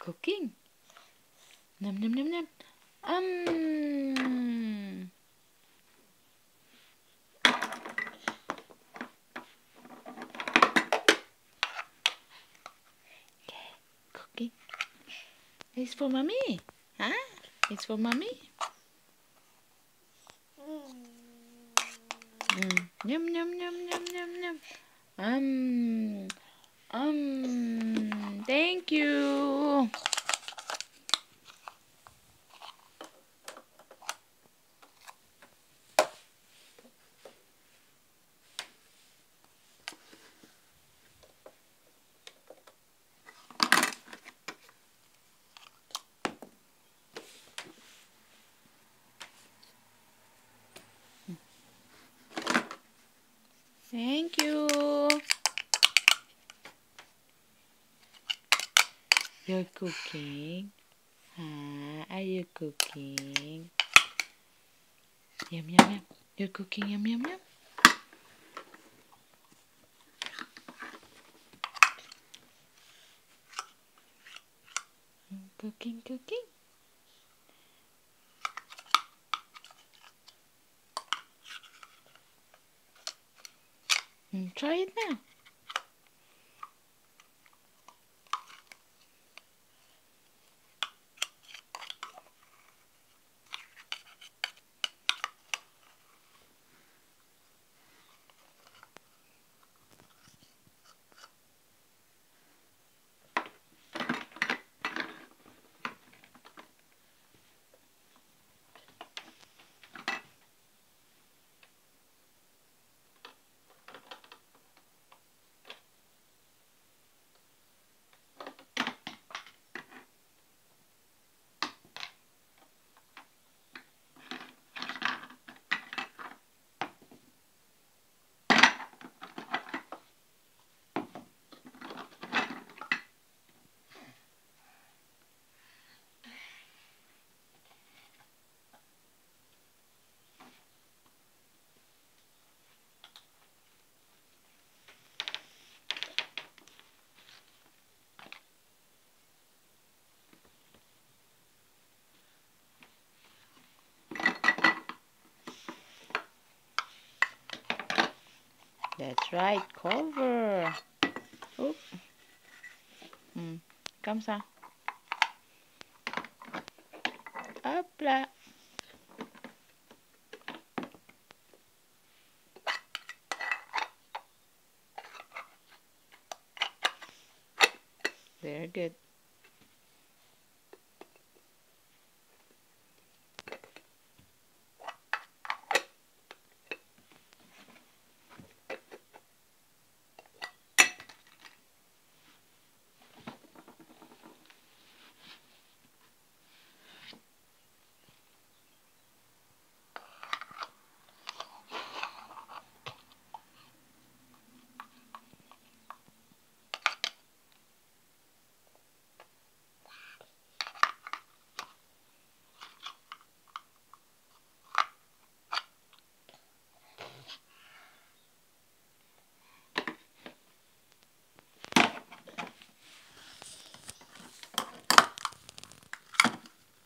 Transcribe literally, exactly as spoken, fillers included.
cooking. Num num num num. Um. Okay, cooking. It's for mommy. Huh? It's for mommy. Mm. Yum yum yum yum yum yum. Um. Um. Thank you. Thank you. You're cooking. Huh? Are you cooking? Yum, yum, yum. You're cooking. Yum, yum, yum. Cooking, cooking. Mm, try it now. That's right. Cover. Oop. Mm. Come, son. Hopla. Very good.